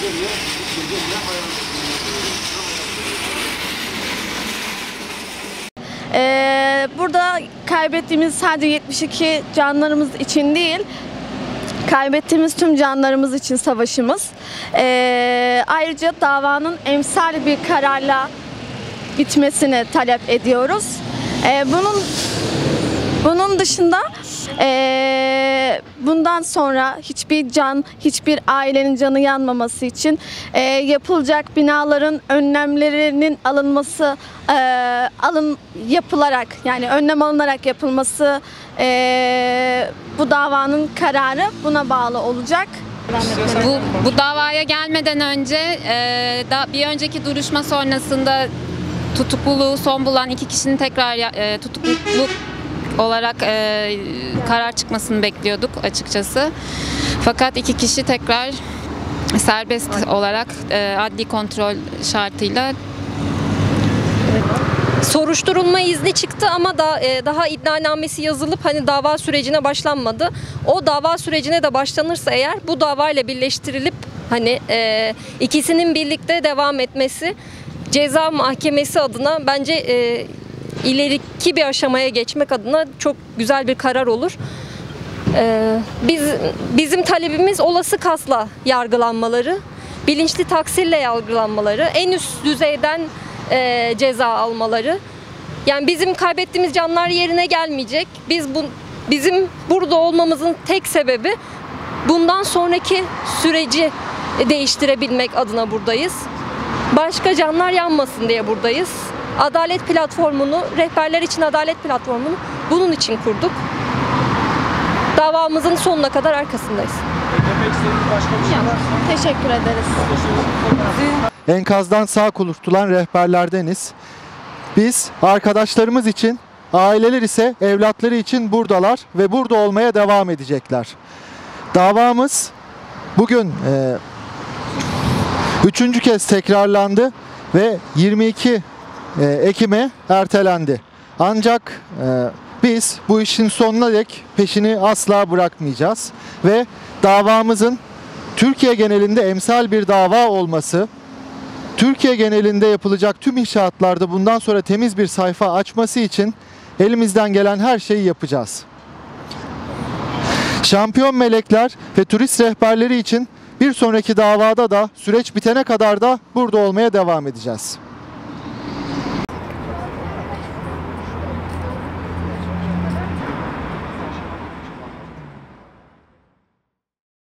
Burada kaybettiğimiz sadece 72 canlarımız için değil, kaybettiğimiz tüm canlarımız için savaşımız. Ayrıca davanın emsal bir kararla bitmesini talep ediyoruz. Bunun dışında bundan sonra hiçbir ailenin canı yanmaması için yapılacak binaların önlemlerinin alınması, önlem alınarak yapılması, bu davanın kararı buna bağlı olacak. Bu davaya gelmeden önce bir önceki duruşma sonrasında tutukluluğu son bulan 2 kişinin tekrar tutukluluk olarak karar çıkmasını bekliyorduk açıkçası. Fakat 2 kişi tekrar serbest olarak adli kontrol şartıyla. Soruşturulma izni çıktı ama daha iddianamesi yazılıp dava sürecine başlanmadı. O dava sürecine de başlanırsa eğer bu davayla birleştirilip ikisinin birlikte devam etmesi ceza mahkemesi adına bence ileriki bir aşamaya geçmek adına çok güzel bir karar olur. Bizim talebimiz olası kasla yargılanmaları, bilinçli taksirle yargılanmaları, en üst düzeyden ceza almaları. Yani bizim kaybettiğimiz canlar yerine gelmeyecek. Bizim burada olmamızın tek sebebi bundan sonraki süreci değiştirebilmek adına buradayız. Başka canlar yanmasın diye buradayız. Adalet platformunu, rehberler için adalet platformunu bunun için kurduk. Davamızın sonuna kadar arkasındayız. Teşekkür ederiz. Enkazdan sağ kurtulan rehberlerdeniz. Biz arkadaşlarımız için, aileler ise evlatları için buradalar ve burada olmaya devam edecekler. Davamız bugün 3. kez tekrarlandı ve 22 Ekim'e ertelendi. Ancak biz bu işin sonuna dek peşini asla bırakmayacağız ve davamızın Türkiye genelinde emsal bir dava olması, Türkiye genelinde yapılacak tüm inşaatlarda bundan sonra temiz bir sayfa açması için elimizden gelen her şeyi yapacağız. Şampiyon melekler ve turist rehberleri için bir sonraki davada da süreç bitene kadar da burada olmaya devam edeceğiz.